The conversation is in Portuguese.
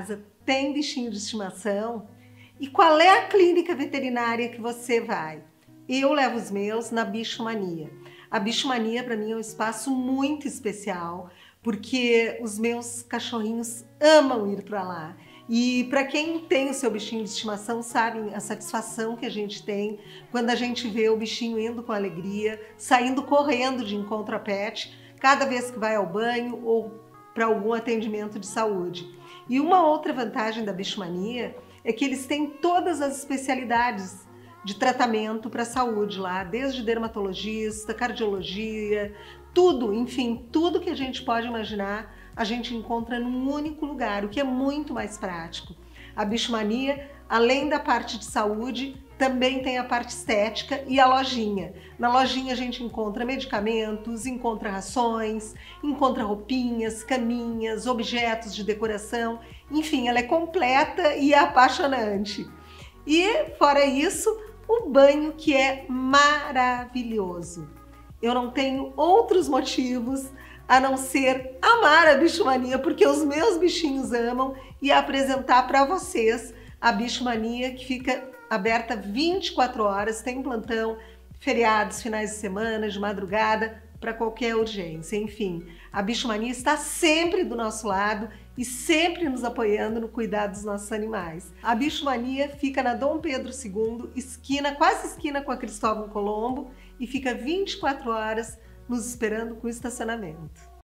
casa tem bichinho de estimação? E qual é a clínica veterinária que você vai? Eu levo os meus na Bichomania. A Bichomania para mim é um espaço muito especial, porque os meus cachorrinhos amam ir para lá. E para quem tem o seu bichinho de estimação, sabem a satisfação que a gente tem quando a gente vê o bichinho indo com alegria, saindo correndo de encontro a pet, cada vez que vai ao banho ou para algum atendimento de saúde. E uma outra vantagem da Bichomania é que eles têm todas as especialidades de tratamento para a saúde lá, desde dermatologista, cardiologia, tudo, enfim, tudo que a gente pode imaginar, a gente encontra num único lugar, o que é muito mais prático. A Bichomania, além da parte de saúde, também tem a parte estética e a lojinha. Na lojinha a gente encontra medicamentos, encontra rações, encontra roupinhas, caminhas, objetos de decoração, enfim, ela é completa e apaixonante. E, fora isso, o banho, que é maravilhoso. Eu não tenho outros motivos a não ser amar a Bichomania, porque os meus bichinhos amam, e apresentar para vocês a Bichomania, que fica aberta 24 horas, tem plantão, feriados, finais de semana, de madrugada, para qualquer urgência. Enfim, a Bichomania está sempre do nosso lado e sempre nos apoiando no cuidado dos nossos animais. A Bichomania fica na Dom Pedro II, esquina, quase esquina com a Cristóvão Colombo, e fica 24 horas nos esperando com estacionamento.